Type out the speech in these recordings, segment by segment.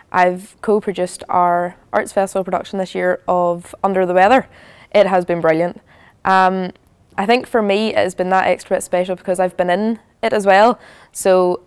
I've co-produced our Arts Festival production this year of Under the Weather. It has been brilliant. I think for me it has been that extra bit special because I've been in it as well, so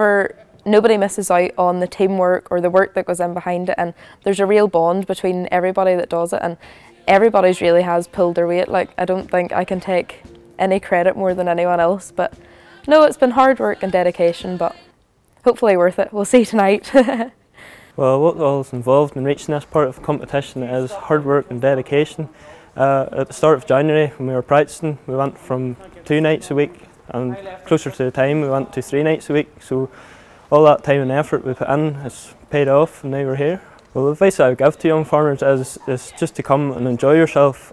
nobody misses out on the teamwork or the work that goes in behind it, and there's a real bond between everybody that does it, and everybody's really has pulled their weight. Like, I don't think I can take any credit more than anyone else, but no, it's been hard work and dedication, but hopefully worth it. We'll see tonight. Well, what all is involved in reaching this part of the competition is hard work and dedication. At the start of January, when we were practicing, we went from 2 nights a week, and closer to the time we went to 3 nights a week. So all that time and effort we put in has paid off, and now we're here. Well, the advice I would give to young farmers is just to come and enjoy yourself.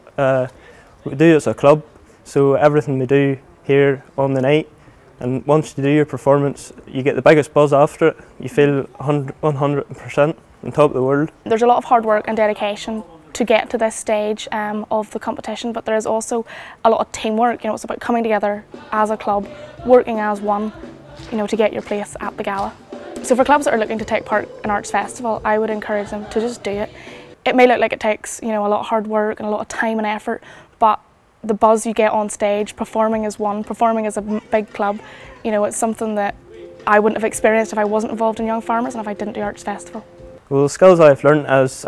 We do it as a club, so everything we do here on the night, and once you do your performance, you get the biggest buzz after it. You feel 100% on top of the world. There's a lot of hard work and dedication to get to this stage of the competition, but there is also a lot of teamwork. You know, it's about coming together as a club, working as one, you know, to get your place at the gala. So for clubs that are looking to take part in Arts Festival, I would encourage them to just do it. It may look like it takes, you know, a lot of hard work and a lot of time and effort, but the buzz you get on stage, performing as one, performing as a big club, you know, it's something that I wouldn't have experienced if I wasn't involved in Young Farmers and if I didn't do Arts Festival. Well, the skills I've learned is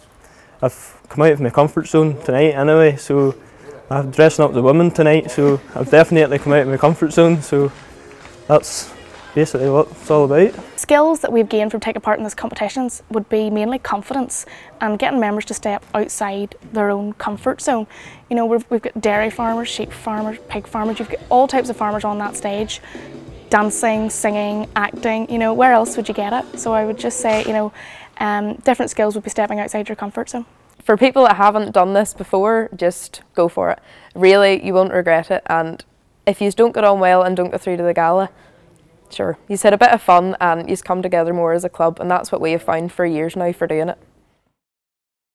I've come out of my comfort zone tonight anyway, so I'm dressing up the women tonight, so I've definitely come out of my comfort zone, so that's basically what it's all about. Skills that we've gained from taking part in these competitions would be mainly confidence and getting members to step outside their own comfort zone. You know, we've got dairy farmers, sheep farmers, pig farmers, you've got all types of farmers on that stage, dancing, singing, acting, you know, where else would you get it? So I would just say, you know, different skills would be stepping outside your comfort zone. For people that haven't done this before, just go for it. Really, you won't regret it, and if you don't get on well and don't get through to the gala, sure, you've had a bit of fun and you've come together more as a club, and that's what we have found for years now for doing it.